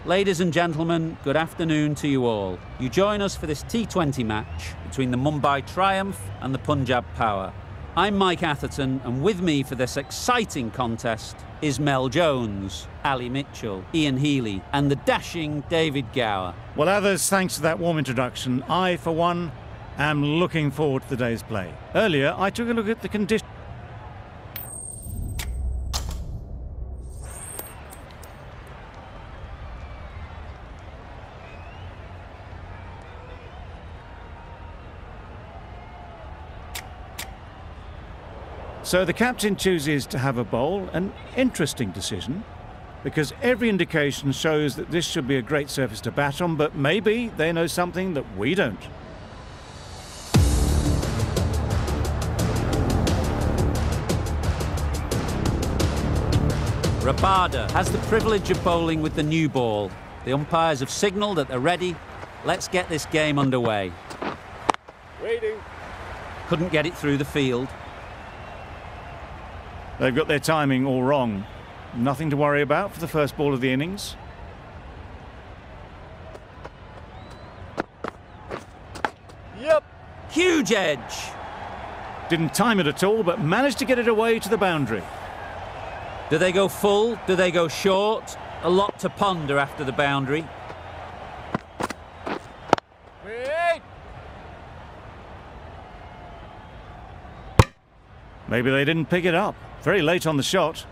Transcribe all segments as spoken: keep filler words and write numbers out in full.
Ladies and gentlemen, good afternoon to you all. You join us for this T twenty match between the Mumbai Triumph and the Punjab Power. I'm Mike Atherton, and with me for this exciting contest is Mel Jones, Ali Mitchell, Ian Healy, and the dashing David Gower. Well, others, thanks to that warm introduction, I, for one, am looking forward to the day's play. Earlier, I took a look at the conditions. So the captain chooses to have a bowl, an interesting decision, because every indication shows that this should be a great surface to bat on, but maybe they know something that we don't. Rabada has the privilege of bowling with the new ball. The umpires have signalled that they're ready. Let's get this game underway. Waiting. Couldn't get it through the field. They've got their timing all wrong. Nothing to worry about for the first ball of the innings. Yep. Huge edge. Didn't time it at all, but managed to get it away to the boundary. Do they go full? Do they go short? A lot to ponder after the boundary. Wait. Maybe they didn't pick it up. Very late on the shot.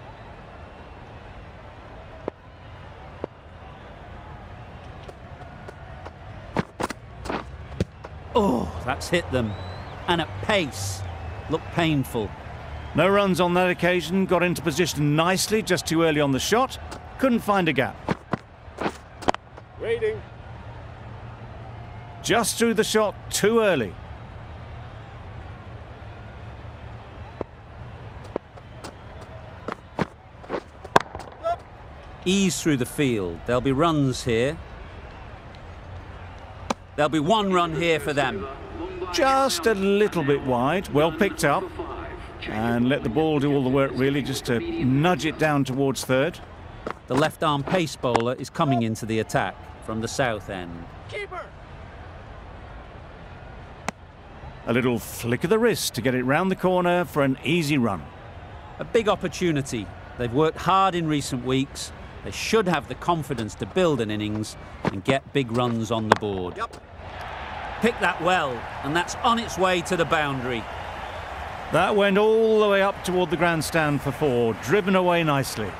Oh, that's hit them. And at pace. Looked painful. No runs on that occasion. Got into position nicely, just too early on the shot. Couldn't find a gap. Waiting. Just threw the shot too early. Ease through the field. There'll be runs here. There'll be one run here for them. Just a little bit wide. Well picked up. And let the ball do all the work, really, just to nudge it down towards third. The left-arm pace bowler is coming into the attack from the south end. Keeper. A little flick of the wrist to get it round the corner for an easy run. A big opportunity. They've worked hard in recent weeks. They should have the confidence to build an innings and get big runs on the board. Yep. Pick that well, and that's on its way to the boundary. That went all the way up toward the grandstand for four, driven away nicely.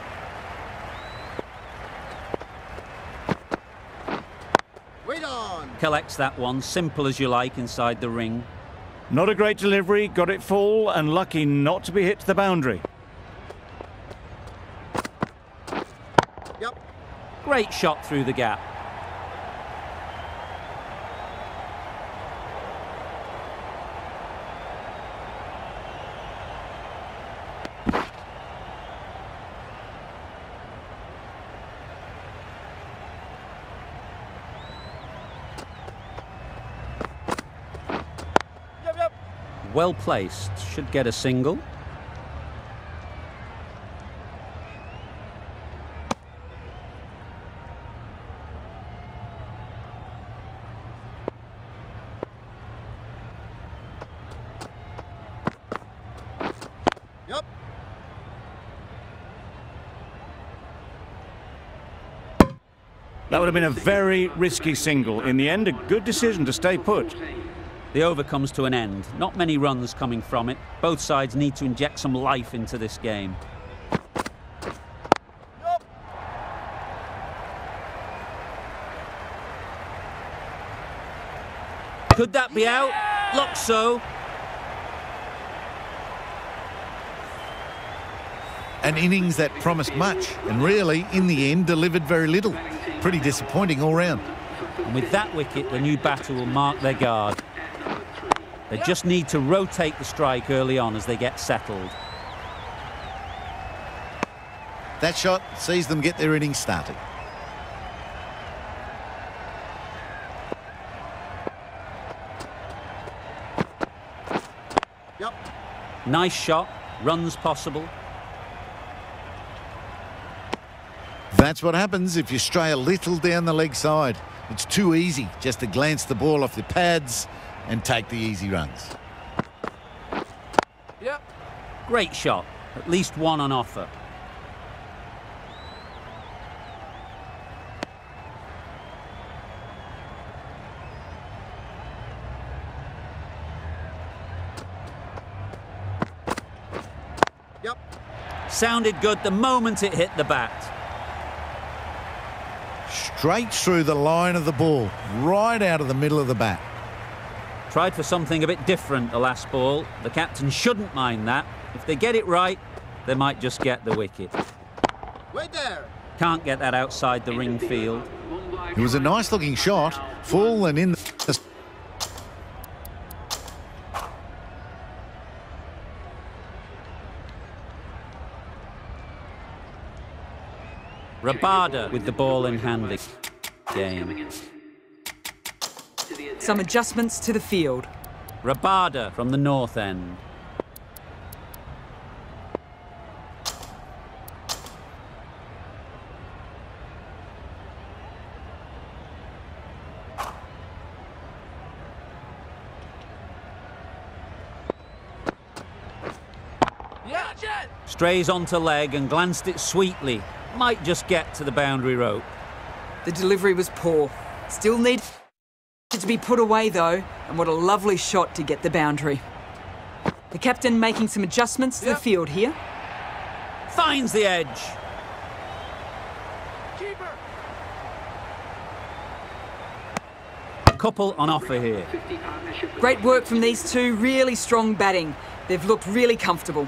Wait on. Collects that one, simple as you like, inside the ring. Not a great delivery, got it full and lucky not to be hit to the boundary. Yep. Great shot through the gap. Yep, yep. Well placed, should get a single. Yep. That would have been a very risky single. In the end, a good decision to stay put. The over comes to an end. Not many runs coming from it. Both sides need to inject some life into this game. Yep. Could that be out? Looks so. An innings that promised much and really, in the end, delivered very little. Pretty disappointing all round. And with that wicket, the new batter will mark their guard. They just need to rotate the strike early on as they get settled. That shot sees them get their innings started. Yep. Nice shot, runs possible. that's what happens if you stray a little down the leg side. It's too easy just to glance the ball off the pads and take the easy runs. Yep. Great shot. At least one on offer. Yep. Sounded good the moment it hit the bat. Straight through the line of the ball, right out of the middle of the bat. Tried for something a bit different the last ball. The captain shouldn't mind that. If they get it right, they might just get the wicket. Wait there. Can't get that outside the ring field. It was a nice looking shot, full and in the... Rabada with the ball in hand again. Some adjustments to the field. Rabada from the north end. Yeah, Jet. Strays onto leg and glanced it sweetly. Might just get to the boundary rope. The delivery was poor. Still needed to be put away though, and what a lovely shot to get the boundary. The captain making some adjustments to Yep. the field here. Finds the edge. Keeper. A couple on offer here. Great work from these two, really strong batting. They've looked really comfortable.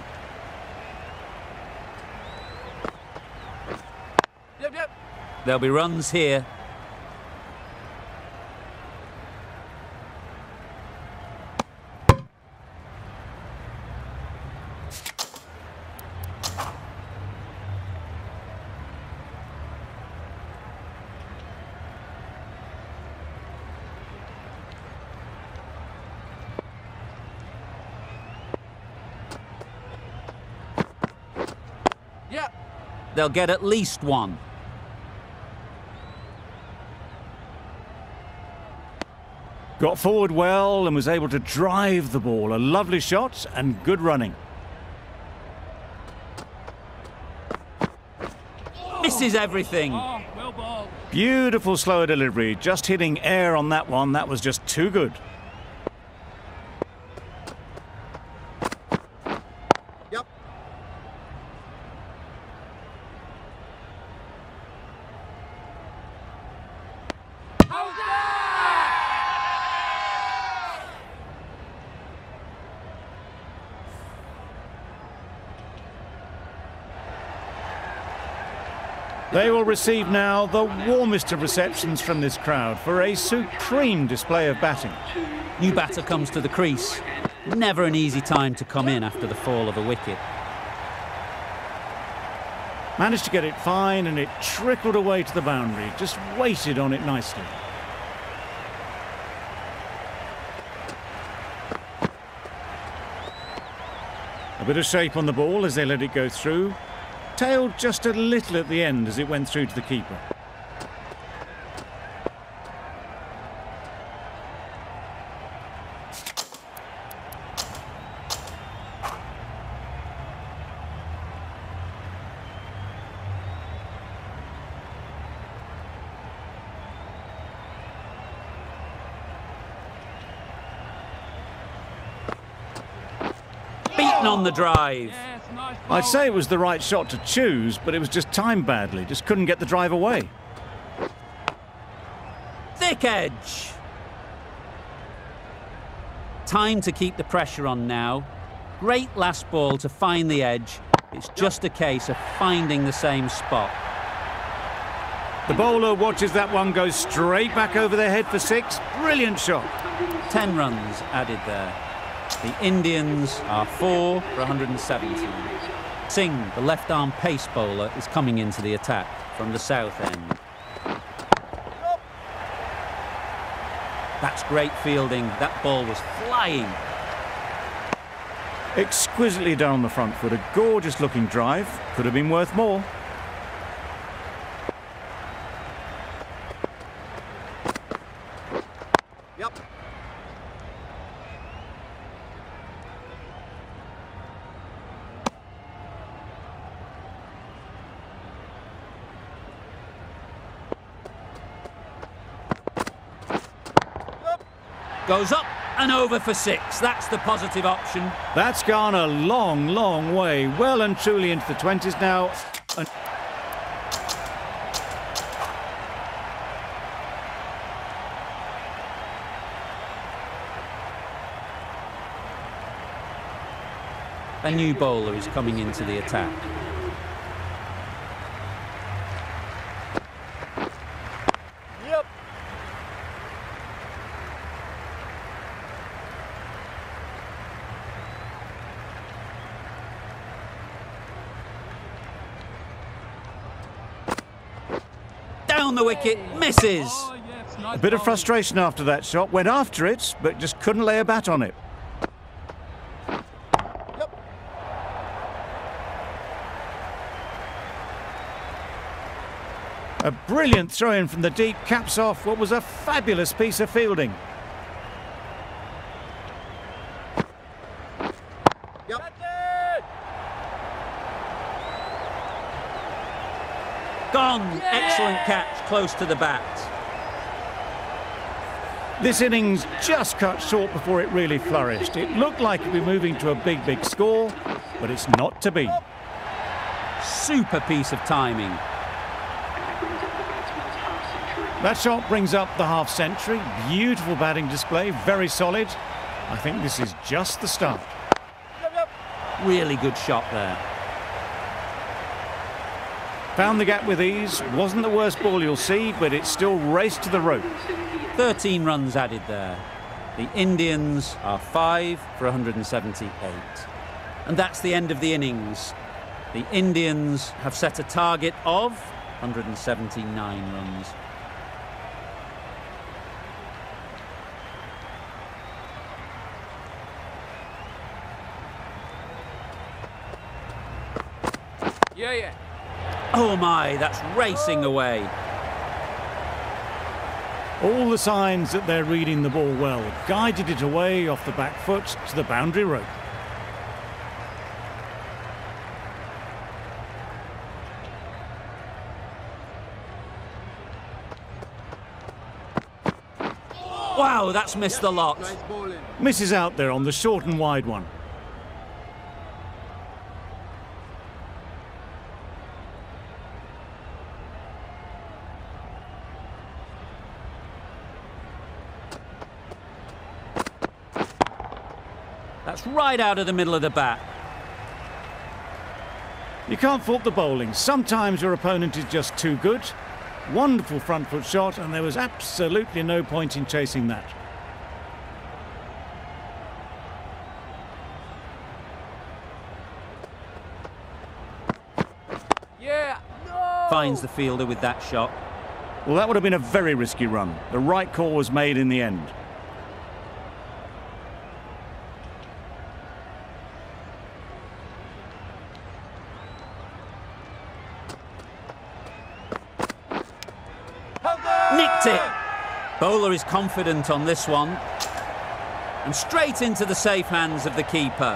Yep, yep. There'll be runs here. Yeah. They'll get at least one. Got forward well and was able to drive the ball. A lovely shot and good running. Misses everything. Beautiful slower delivery. Just hitting air on that one. That was just too good. Yep. They will receive now the warmest of receptions from this crowd for a supreme display of batting. New batter comes to the crease. Never an easy time to come in after the fall of a wicket. Managed to get it fine and it trickled away to the boundary. Just waited on it nicely. A bit of shape on the ball as they let it go through. Tailed just a little at the end as it went through to the keeper. Beaten on the drive. I'd say it was the right shot to choose, but it was just timed badly. Just couldn't get the drive away. Thick edge. Time to keep the pressure on now. Great last ball to find the edge. It's just a case of finding the same spot. The bowler watches that one go straight back over their head for six. Brilliant shot. Ten runs added there. The Indians are four for one hundred seventeen. Singh, the left-arm pace bowler, is coming into the attack from the south end. That's great fielding. That ball was flying. Exquisitely down the front foot. A gorgeous looking drive. Could have been worth more. Goes up and over for six. That's the positive option. That's gone a long, long way. Well and truly into the twenties now. And a new bowler is coming into the attack. Yep. Down the wicket, misses. a bit of frustration after that shot. Went after it, but just couldn't lay a bat on it. A brilliant throw-in from the deep caps off what was a fabulous piece of fielding. Yep. Gone. Excellent catch, close to the bat. This innings just cut short before it really flourished. It looked like it'd be moving to a big, big score, but it's not to be. Super piece of timing. That shot brings up the half century. Beautiful batting display, very solid. I think this is just the start. Yep, yep. Really good shot there. Found the gap with ease. Wasn't the worst ball you'll see, but it still raced to the rope. thirteen runs added there. The Indians are five for one hundred seventy-eight. And that's the end of the innings. The Indians have set a target of one hundred seventy-nine runs. Yeah, yeah. Oh my, that's racing away. All the signs that they're reading the ball well. Guided it away off the back foot to the boundary rope. Wow, that's missed the lot. Nice bowling. Misses out there on the short and wide one. That's right out of the middle of the bat. You can't fault the bowling. Sometimes your opponent is just too good. Wonderful front foot shot, and there was absolutely no point in chasing that. Yeah. No. Finds the fielder with that shot. Well, that would have been a very risky run. The right call was made in the end. Nicked it. Bowler is confident on this one. And straight into the safe hands of the keeper.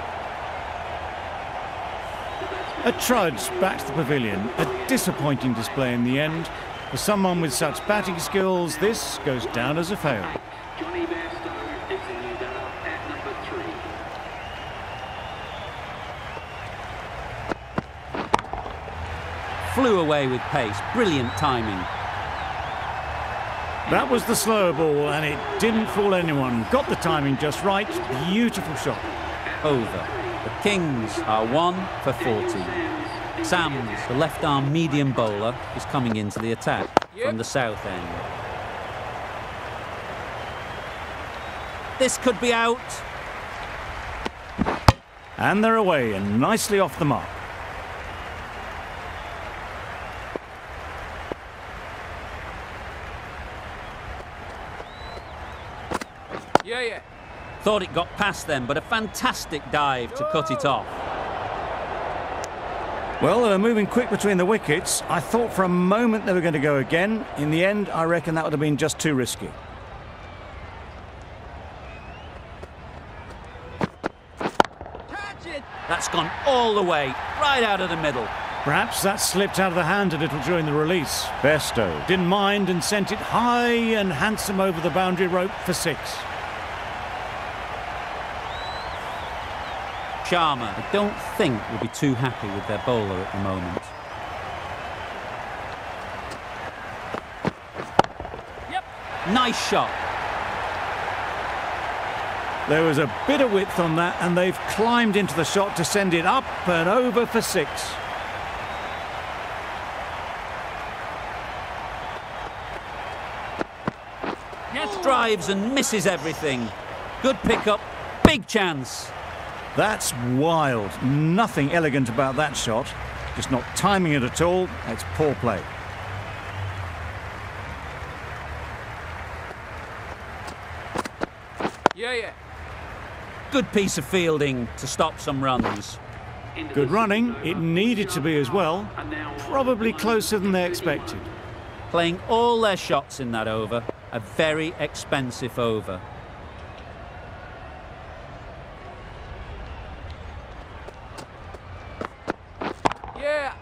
A trudge back to the pavilion. A disappointing display in the end. For someone with such batting skills, this goes down as a fail. Johnny Bairstow is the new batter at number three. Flew away with pace. Brilliant timing. That was the slower ball, and it didn't fool anyone. Got the timing just right. Beautiful shot. Over. The Kings are one for forty. Sams, the left-arm medium bowler, is coming into the attack from the south end. This could be out. And they're away and nicely off the mark. Yeah, yeah. Thought it got past them, but a fantastic dive to cut it off. Well, they're moving quick between the wickets. I thought for a moment they were going to go again. In the end, I reckon that would have been just too risky. Catch it. That's gone all the way, right out of the middle. Perhaps that slipped out of the hand a little during the release. Bairstow didn't mind and sent it high and handsome over the boundary rope for six. Sharma, I don't think, will be too happy with their bowler at the moment. Yep. Nice shot. There was a bit of width on that, and they've climbed into the shot to send it up and over for six. Yes. Drives and misses everything. Good pickup, big chance. That's wild. Nothing elegant about that shot. Just not timing it at all. That's poor play. Yeah, yeah. Good piece of fielding to stop some runs. Good running. It needed to be as well. Probably closer than they expected. Playing all their shots in that over. A very expensive over. Yeah.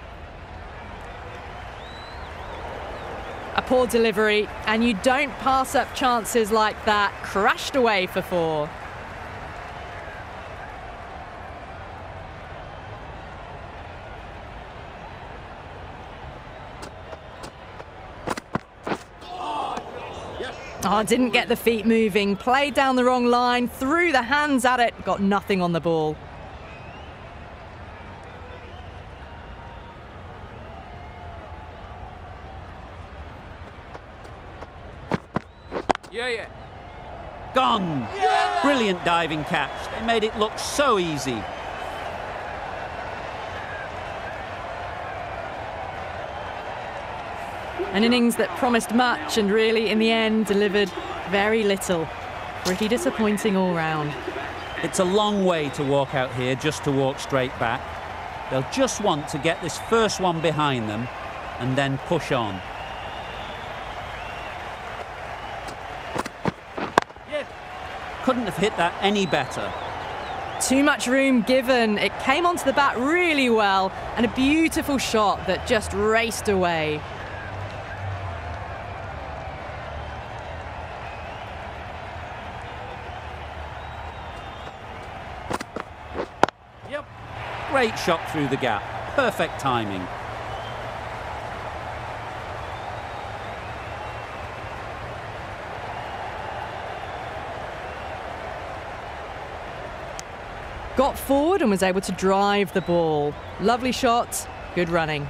A poor delivery, and you don't pass up chances like that. Crashed away for four. Oh, didn't get the feet moving. Played down the wrong line, threw the hands at it, got nothing on the ball. Yeah, yeah. Gone! Brilliant diving catch. They made it look so easy. An innings that promised much and really, in the end, delivered very little. Pretty disappointing all round. It's a long way to walk out here just to walk straight back. They'll just want to get this first one behind them and then push on. Yes. Couldn't have hit that any better. Too much room given. It came onto the bat really well, and a beautiful shot that just raced away. Yep. Great shot through the gap. Perfect timing. Got forward and was able to drive the ball. Lovely shot, good running.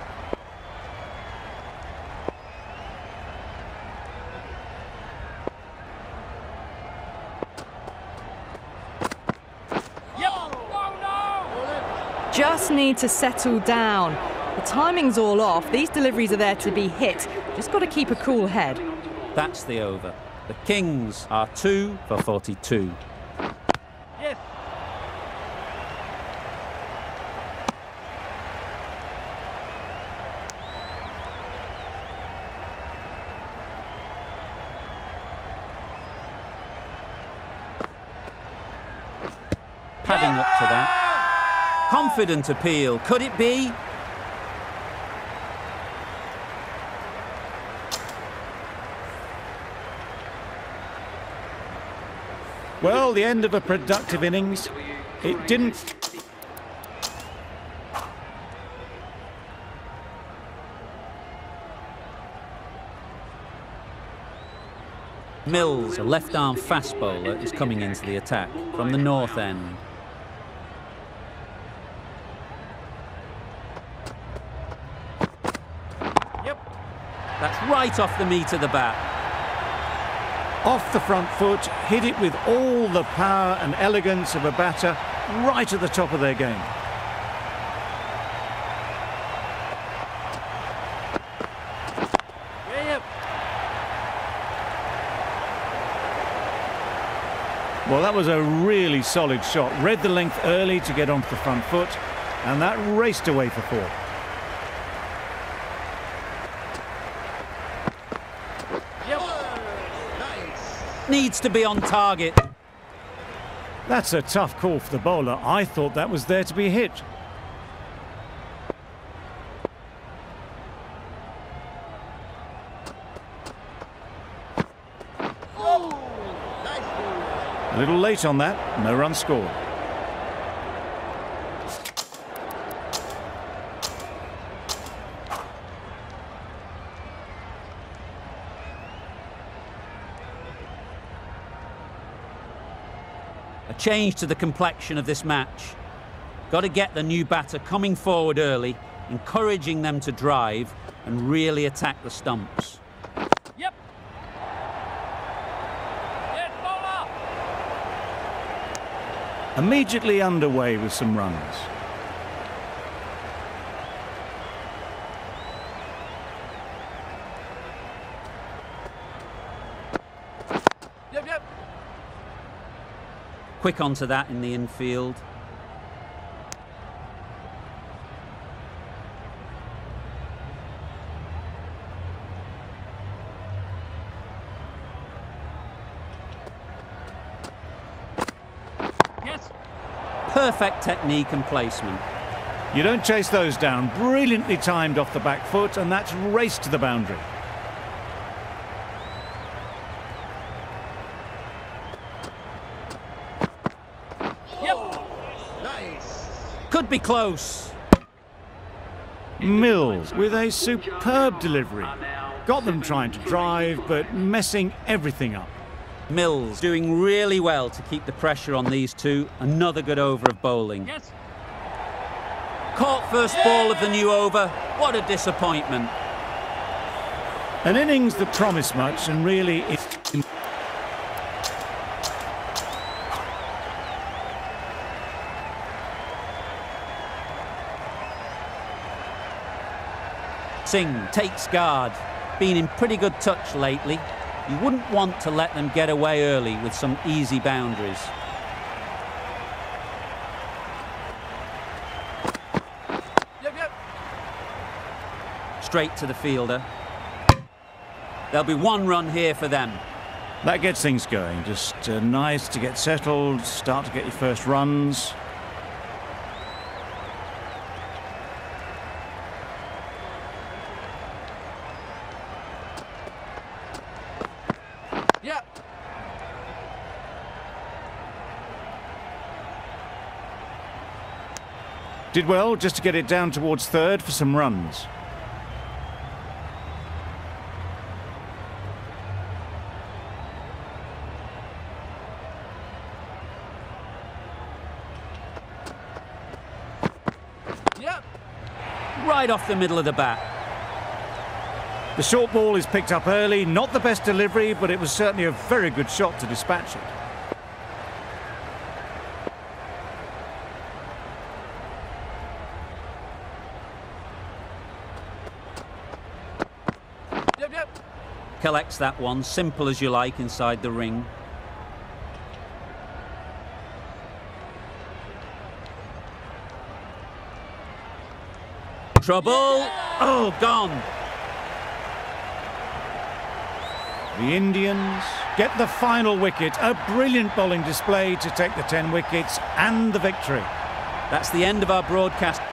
Yep. No, no. Just need to settle down. The timing's all off. These deliveries are there to be hit. Just got to keep a cool head. That's the over. The Kings are two for forty-two. Yes. Padding up to that. Confident appeal. Could it be? Well, the end of a productive innings. It didn't... Mills, a left-arm fast bowler, is coming into the attack from the north end. Yep. That's right off the meat of the bat. Off the front foot, hit it with all the power and elegance of a batter, right at the top of their game. Yeah, yep. Well, that was a really solid shot. Read the length early to get onto the front foot, and that raced away for four. Yep. Needs to be on target. That's a tough call for the bowler. I thought that was there to be hit. A little late on that, no run scored. A change to the complexion of this match. Got to get the new batter coming forward early, encouraging them to drive and really attack the stumps. Yep. Yes, bowler. Immediately underway with some runs. Yep, yep. Quick onto that in the infield. Yes. Perfect technique and placement. You don't chase those down. Brilliantly timed off the back foot, and that's raced to the boundary. Could be close. Mills with a superb delivery. Got them trying to drive, but messing everything up. Mills doing really well to keep the pressure on these two. Another good over of bowling. Yes. Caught first ball of the new over. What a disappointment. An innings that promised much and really is. Singh takes guard. Been in pretty good touch lately. You wouldn't want to let them get away early with some easy boundaries. Yep, yep. Straight to the fielder. There'll be one run here for them. That gets things going. Just uh, nice to get settled, start to get your first runs. Yep. Did well just to get it down towards third for some runs. Yep. Right off the middle of the bat. The short ball is picked up early. Not the best delivery, but it was certainly a very good shot to dispatch it. Yep, yep. Collects that one, simple as you like, inside the ring. Trouble. Oh, gone. The Indians get the final wicket. A brilliant bowling display to take the ten wickets and the victory. That's the end of our broadcast.